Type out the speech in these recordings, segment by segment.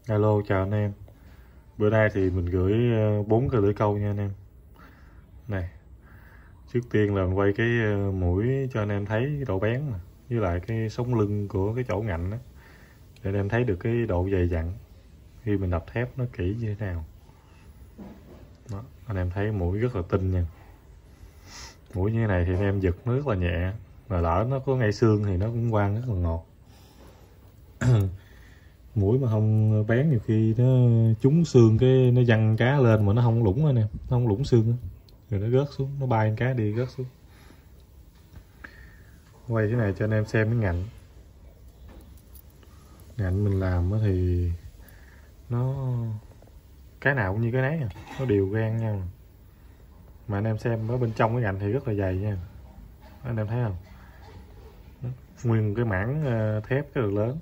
Alo, chào anh em. Bữa nay thì mình gửi 4 cái lưỡi câu nha anh em. Này, trước tiên là mình quay cái mũi cho anh em thấy cái độ bén nè, với lại cái sống lưng của cái chỗ ngạnh đó, để anh em thấy được cái độ dày dặn khi mình đập thép nó kỹ như thế nào. Đó, anh em thấy mũi rất là tinh nha. Mũi như thế này thì anh em giật nó rất là nhẹ, mà lỡ nó có ngay xương thì nó cũng quang rất là ngọt. Mũi mà không bén nhiều khi nó trúng xương cái nó văng cá lên mà nó không lủng anh em, nó không lủng xương đó. Rồi nó rớt xuống, nó bay cá đi rớt xuống. Quay cái này cho anh em xem cái ngạnh. Ngạnh mình làm thì nó cái nào cũng như cái nấy à, nó đều gan nhau. Mà anh em xem ở bên trong cái ngạnh thì rất là dày nha, anh em thấy không? Nguyên cái mảng thép rất là lớn.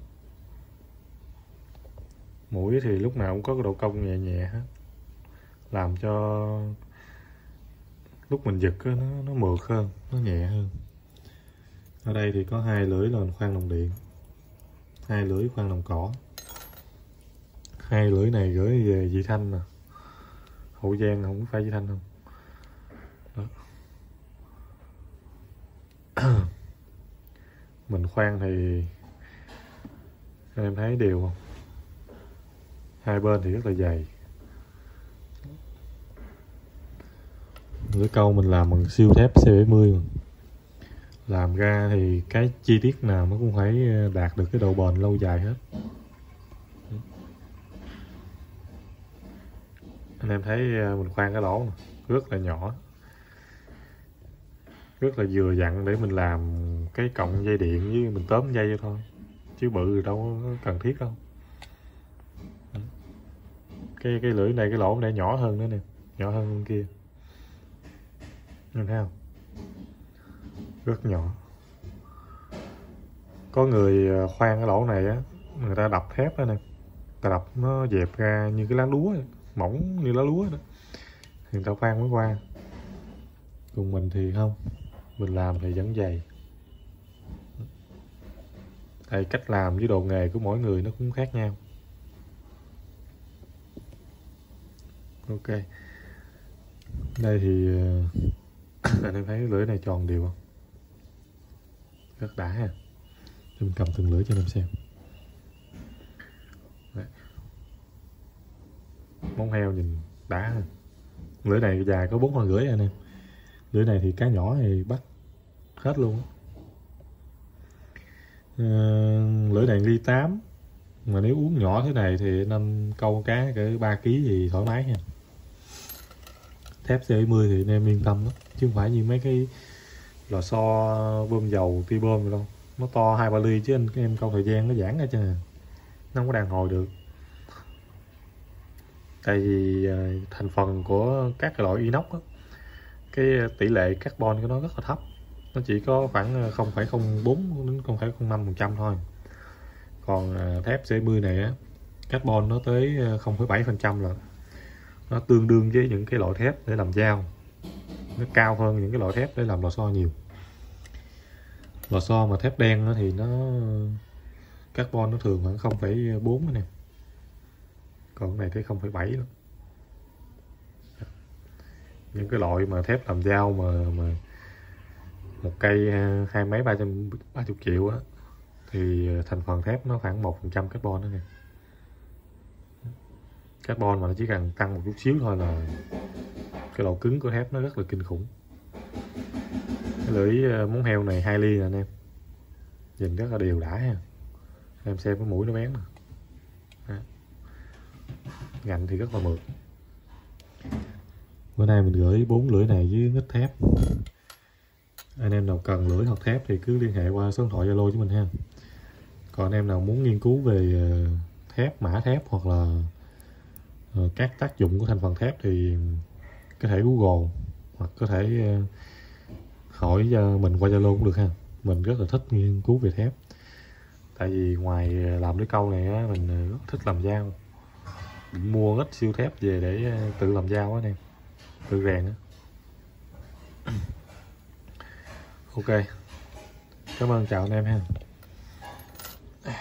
Mũi thì lúc nào cũng có cái độ cong nhẹ nhẹ hết, làm cho lúc mình giật nó mượt hơn, nó nhẹ hơn. Ở đây thì có 2 lưỡi là khoan đồng điện, 2 lưỡi khoan đồng cỏ. 2 lưỡi này gửi về Vị Thanh nè, Hậu Giang, không phải Vị Thanh không. Đó. Mình khoan thì em thấy đều không? Hai bên thì rất là dày. Lưỡi câu mình làm bằng siêu thép C70 mà. Làm ra thì cái chi tiết nào nó cũng phải đạt được cái độ bền lâu dài hết. Anh em thấy mình khoan cái lỗ này, rất là nhỏ, rất là vừa dặn để mình làm cái cọng dây điện với mình tóm dây vô thôi, chứ bự thì đâu có cần thiết đâu. Cái lưỡi này, cái lỗ này nhỏ hơn nữa nè, nhỏ hơn bên kia, anh thấy không? Rất nhỏ. Có người khoan cái lỗ này á, người ta đập thép đó nè, ta đập nó dẹp ra như cái lá lúa, mỏng như lá lúa đó, thì người ta khoan mới qua. Còn mình thì không, mình làm thì vẫn dày. Tại cách làm với độ nghề của mỗi người nó cũng khác nhau. Ok, đây thì anh em thấy lưỡi này tròn đều không? Rất đã ha. Mình cầm từng lưỡi cho anh em xem. Đấy. Móng heo nhìn đã ha. Lưỡi này dài có 4,5 con anh em. Lưỡi này thì cá nhỏ thì bắt hết luôn. Lưỡi này ly 8, mà nếu uống nhỏ thế này thì nên câu cá cỡ 3 kg thì thoải mái nha. Thép C70 thì anh em yên tâm đó, chứ không phải như mấy cái lò xo bơm dầu ti bơm đâu, nó to 2-3 ly chứ anh em câu thời gian nó giãn ra chứ, nó không có đàn hồi được. Tại vì thành phần của các loại inox đó, cái tỷ lệ carbon của nó rất là thấp, nó chỉ có khoảng 0,04 đến 0,05% thôi. Còn thép C70 này á, carbon nó tới 0,7% rồi. Nó tương đương với những cái loại thép để làm dao, nó cao hơn những cái loại thép để làm lò xo nhiều. Lò xo mà thép đen thì nó carbon nó thường khoảng 0,4 nè, còn cái này tới 0,7 luôn. Những cái loại mà thép làm dao mà một cây 230 triệu á, thì thành phần thép nó khoảng 1% carbon đó nè. Carbon mà nó chỉ cần tăng một chút xíu thôi là cái độ cứng của thép nó rất là kinh khủng. Cái lưỡi móng heo này 2 ly nè anh em, nhìn rất là đều đã ha. Em xem cái mũi nó bén nè, ngạnh thì rất là mượt. Bữa nay mình gửi 4 lưỡi này với nít thép. Anh em nào cần lưỡi hoặc thép thì cứ liên hệ qua số điện thoại Zalo với mình ha. Còn anh em nào muốn nghiên cứu về thép, mã thép hoặc là các tác dụng của thành phần thép thì có thể Google hoặc có thể hỏi mình qua Zalo cũng được ha. Mình rất là thích nghiên cứu về thép. Tại vì ngoài làm lưỡi câu này á, mình rất thích làm dao. Mình mua ít siêu thép về để tự làm dao á anh em, tự rèn á. Ok, cảm ơn, chào anh em ha.